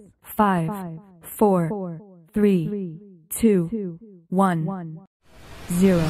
5, 4, 3, 2, 1, 0.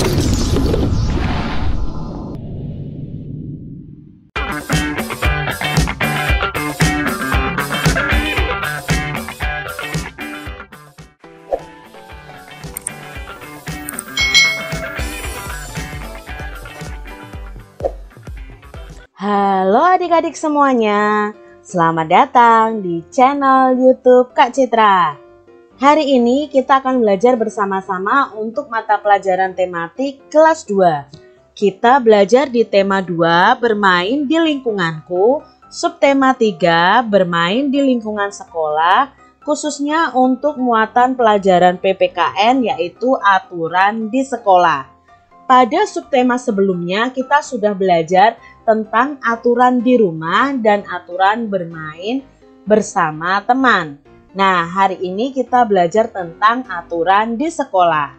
Halo adik-adik semuanya, selamat datang di channel YouTube Kak Citra. Hari ini kita akan belajar bersama-sama untuk mata pelajaran tematik kelas 2. Kita belajar di tema 2, bermain di lingkunganku, subtema 3, bermain di lingkungan sekolah, khususnya untuk muatan pelajaran PPKN yaitu aturan di sekolah. Pada subtema sebelumnya kita sudah belajar tentang aturan di rumah dan aturan bermain bersama teman. Nah, hari ini kita belajar tentang aturan di sekolah.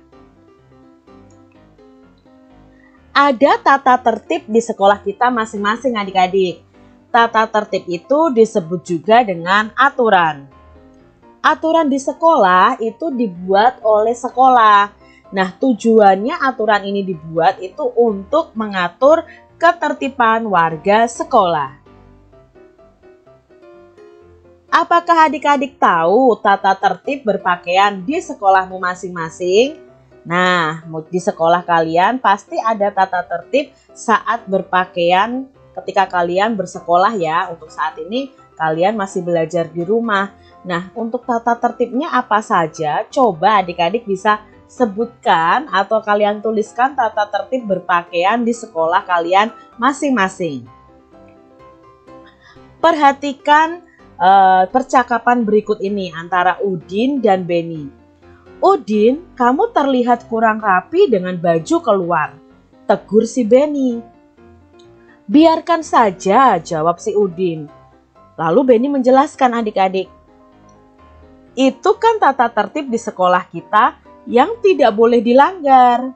Ada tata tertib di sekolah kita masing-masing adik-adik. Tata tertib itu disebut juga dengan aturan. Aturan di sekolah itu dibuat oleh sekolah. Nah, tujuannya aturan ini dibuat itu untuk mengatur ketertiban warga sekolah. Apakah adik-adik tahu tata tertib berpakaian di sekolahmu masing-masing? Nah, di sekolah kalian pasti ada tata tertib saat berpakaian ketika kalian bersekolah ya. Untuk saat ini kalian masih belajar di rumah. Nah, untuk tata tertibnya apa saja? Coba adik-adik bisa sebutkan atau kalian tuliskan tata tertib berpakaian di sekolah kalian masing-masing. Perhatikan percakapan berikut ini antara Udin dan Beni. Udin, kamu terlihat kurang rapi dengan baju keluar, tegur si Beni. Biarkan saja, jawab si Udin. Lalu Beni menjelaskan adik-adik. Itu kan tata tertib di sekolah kita yang tidak boleh dilanggar.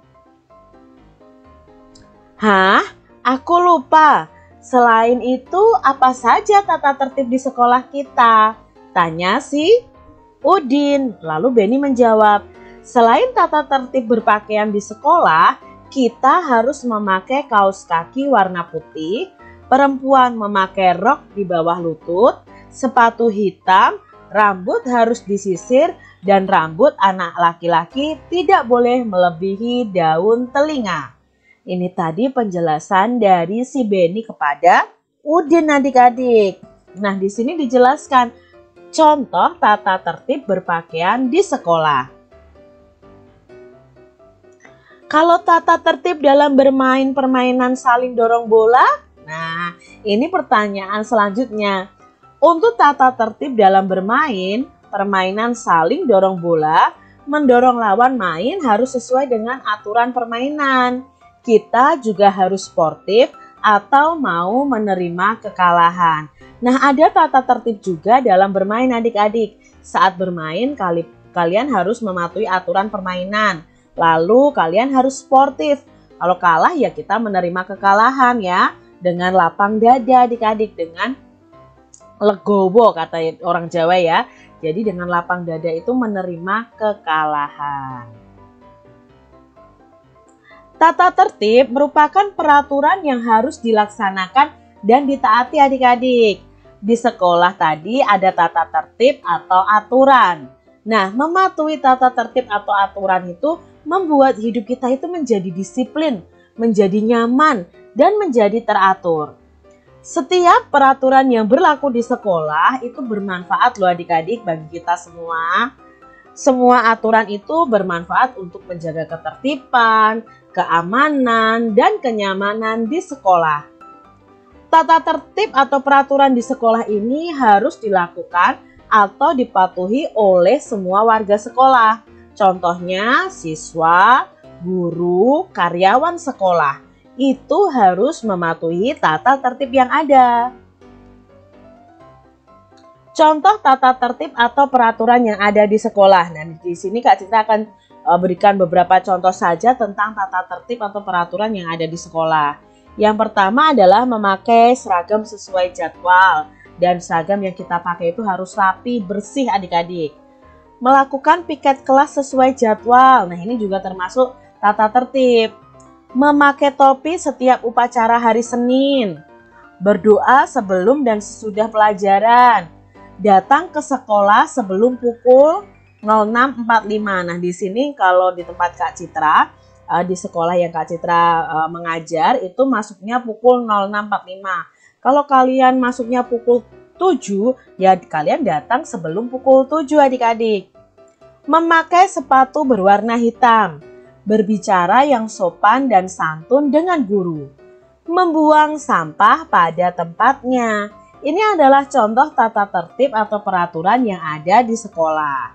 Hah? Aku lupa. Selain itu, apa saja tata tertib di sekolah kita? Tanya si Udin. Lalu Beni menjawab, selain tata tertib berpakaian di sekolah, kita harus memakai kaos kaki warna putih, perempuan memakai rok di bawah lutut, sepatu hitam, rambut harus disisir, dan rambut anak laki-laki tidak boleh melebihi daun telinga. Ini tadi penjelasan dari si Beni kepada Udin adik-adik. Nah, di sini dijelaskan contoh tata tertib berpakaian di sekolah. Kalau tata tertib dalam bermain permainan saling dorong bola, nah ini pertanyaan selanjutnya. Untuk tata tertib dalam bermain permainan saling dorong bola, mendorong lawan main harus sesuai dengan aturan permainan. Kita juga harus sportif atau mau menerima kekalahan. Nah, ada tata tertib juga dalam bermain adik-adik. Saat bermain, kalian harus mematuhi aturan permainan. Lalu kalian harus sportif. Kalau kalah ya kita menerima kekalahan ya. Dengan lapang dada adik-adik, dengan legowo kata orang Jawa ya. Jadi dengan lapang dada itu menerima kekalahan. Tata tertib merupakan peraturan yang harus dilaksanakan dan ditaati adik-adik. Di sekolah tadi ada tata tertib atau aturan. Nah, mematuhi tata tertib atau aturan itu membuat hidup kita itu menjadi disiplin, menjadi nyaman, dan menjadi teratur. Setiap peraturan yang berlaku di sekolah itu bermanfaat loh adik-adik bagi kita semua. Semua aturan itu bermanfaat untuk menjaga ketertiban, keamanan, dan kenyamanan di sekolah. Tata tertib atau peraturan di sekolah ini harus dilakukan atau dipatuhi oleh semua warga sekolah. Contohnya siswa, guru, karyawan sekolah. Itu harus mematuhi tata tertib yang ada. Contoh tata tertib atau peraturan yang ada di sekolah. Nah, di sini Kak Citra akan berikan beberapa contoh saja tentang tata tertib atau peraturan yang ada di sekolah. Yang pertama adalah memakai seragam sesuai jadwal. dan seragam yang kita pakai itu harus rapi, bersih adik-adik. Melakukan piket kelas sesuai jadwal. Nah, ini juga termasuk tata tertib. Memakai topi setiap upacara hari Senin. Berdoa sebelum dan sesudah pelajaran. Datang ke sekolah sebelum pukul 06.45. Nah, di sini kalau di tempat Kak Citra, di sekolah yang Kak Citra mengajar itu masuknya pukul 06.45. Kalau kalian masuknya pukul 7, ya kalian datang sebelum pukul 7 adik-adik. Memakai sepatu berwarna hitam. Berbicara yang sopan dan santun dengan guru. Membuang sampah pada tempatnya. Ini adalah contoh tata tertib atau peraturan yang ada di sekolah.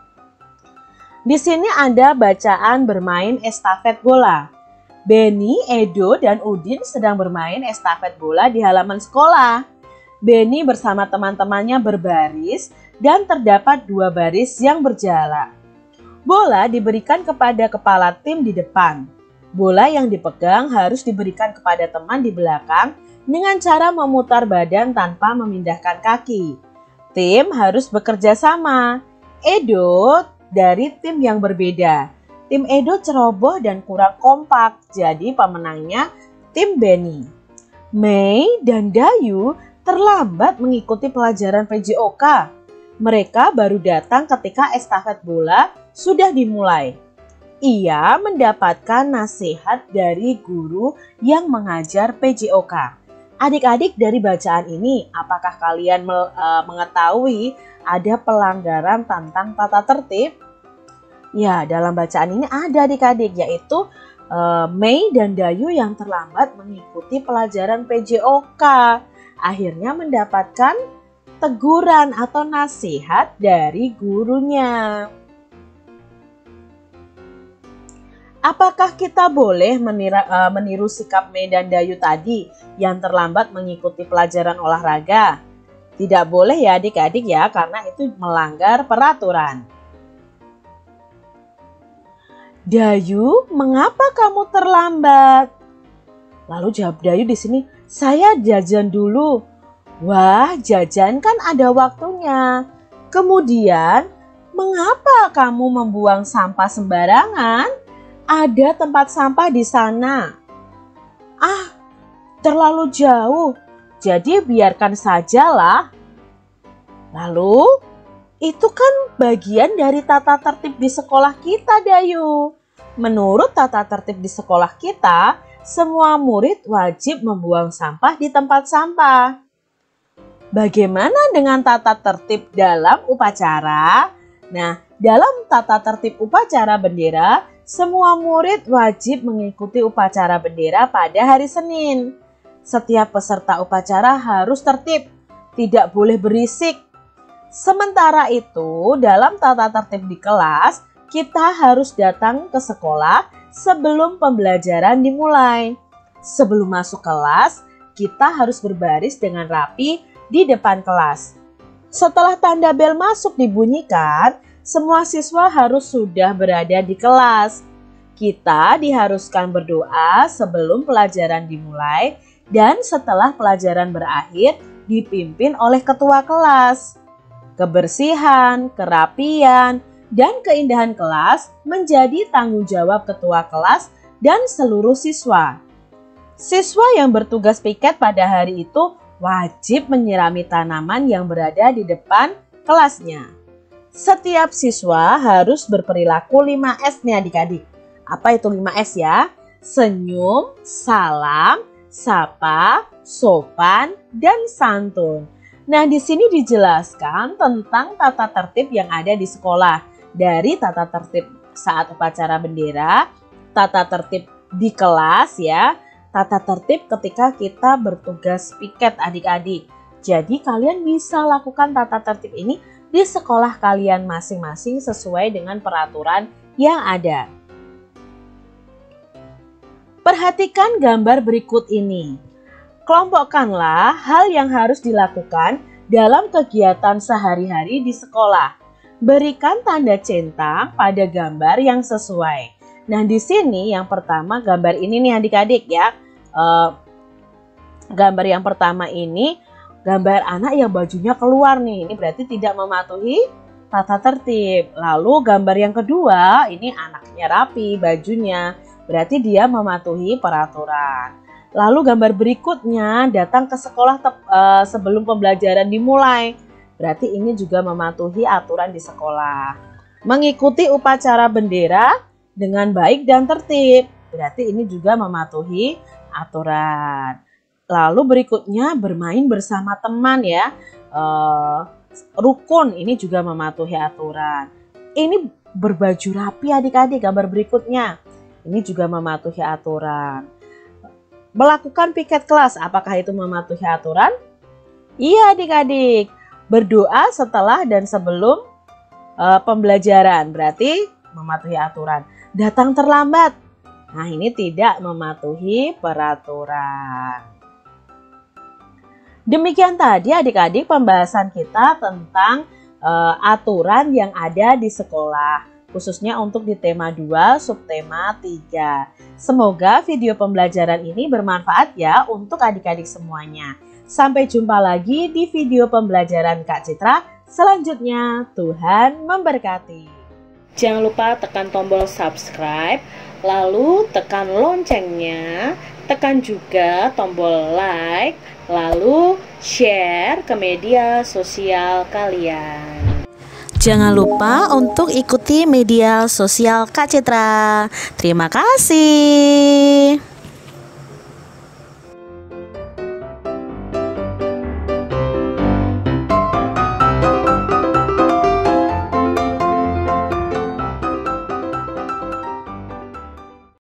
Di sini ada bacaan bermain estafet bola. Benny, Edo, dan Udin sedang bermain estafet bola di halaman sekolah. Benny bersama teman-temannya berbaris dan terdapat 2 baris yang berjalan. Bola diberikan kepada kepala tim di depan. Bola yang dipegang harus diberikan kepada teman di belakang dengan cara memutar badan tanpa memindahkan kaki. Tim harus bekerja sama. Edo dari tim yang berbeda. Tim Edo ceroboh dan kurang kompak, jadi pemenangnya tim Benny. Mei dan Dayu terlambat mengikuti pelajaran PJOK. Mereka baru datang ketika estafet bola sudah dimulai. Ia mendapatkan nasihat dari guru yang mengajar PJOK. Adik-adik, dari bacaan ini, apakah kalian mengetahui ada pelanggaran tentang tata tertib? Ya, dalam bacaan ini ada adik-adik, yaitu Mei dan Dayu yang terlambat mengikuti pelajaran PJOK. Akhirnya mendapatkan teguran atau nasihat dari gurunya. Apakah kita boleh meniru sikap Mei dan Dayu tadi yang terlambat mengikuti pelajaran olahraga? Tidak boleh ya adik-adik ya, karena itu melanggar peraturan. Dayu, mengapa kamu terlambat? Lalu jawab Dayu di sini, saya jajan dulu. Wah, jajan kan ada waktunya. Kemudian, mengapa kamu membuang sampah sembarangan? Ada tempat sampah di sana. Ah, terlalu jauh. Jadi biarkan sajalah. Lalu, itu kan bagian dari tata tertib di sekolah kita, Dayu. Menurut tata tertib di sekolah kita, semua murid wajib membuang sampah di tempat sampah. Bagaimana dengan tata tertib dalam upacara? Nah, dalam tata tertib upacara bendera, semua murid wajib mengikuti upacara bendera pada hari Senin. Setiap peserta upacara harus tertib, tidak boleh berisik. Sementara itu, dalam tata tertib di kelas, kita harus datang ke sekolah sebelum pembelajaran dimulai. Sebelum masuk kelas, kita harus berbaris dengan rapi di depan kelas. Setelah tanda bel masuk dibunyikan, semua siswa harus sudah berada di kelas. Kita diharuskan berdoa sebelum pelajaran dimulai dan setelah pelajaran berakhir dipimpin oleh ketua kelas. Kebersihan, kerapian, dan keindahan kelas menjadi tanggung jawab ketua kelas dan seluruh siswa. Siswa yang bertugas piket pada hari itu wajib menyirami tanaman yang berada di depan kelasnya. Setiap siswa harus berperilaku 5S nih adik-adik. Apa itu 5S ya? Senyum, salam, sapa, sopan, dan santun. Nah, di sini dijelaskan tentang tata tertib yang ada di sekolah. Dari tata tertib saat upacara bendera, tata tertib di kelas ya, tata tertib ketika kita bertugas piket adik-adik. Jadi kalian bisa lakukan tata tertib ini di sekolah kalian masing-masing sesuai dengan peraturan yang ada. Perhatikan gambar berikut ini. Kelompokkanlah hal yang harus dilakukan dalam kegiatan sehari-hari di sekolah. Berikan tanda centang pada gambar yang sesuai. Nah, di sini yang pertama gambar ini nih adik-adik ya. Gambar yang pertama ini gambar anak yang bajunya keluar nih, ini berarti tidak mematuhi tata tertib. Lalu gambar yang kedua, ini anaknya rapi bajunya, berarti dia mematuhi peraturan. Lalu gambar berikutnya, datang ke sekolah sebelum pembelajaran dimulai, berarti ini juga mematuhi aturan di sekolah. Mengikuti upacara bendera dengan baik dan tertib, berarti ini juga mematuhi aturan. Lalu berikutnya bermain bersama teman ya, rukun, ini juga mematuhi aturan. Ini berbaju rapi adik-adik, gambar berikutnya, ini juga mematuhi aturan. Melakukan piket kelas, apakah itu mematuhi aturan? Iya adik-adik. Berdoa setelah dan sebelum pembelajaran, berarti mematuhi aturan. Datang terlambat, nah ini tidak mematuhi peraturan. Demikian tadi adik-adik pembahasan kita tentang aturan yang ada di sekolah, khususnya untuk di tema 2, subtema 3. Semoga video pembelajaran ini bermanfaat ya untuk adik-adik semuanya. Sampai jumpa lagi di video pembelajaran Kak Citra selanjutnya. Tuhan memberkati. Jangan lupa tekan tombol subscribe, lalu tekan loncengnya, tekan juga tombol like, lalu share ke media sosial kalian. Jangan lupa untuk ikuti media sosial Kak Citra. Terima kasih.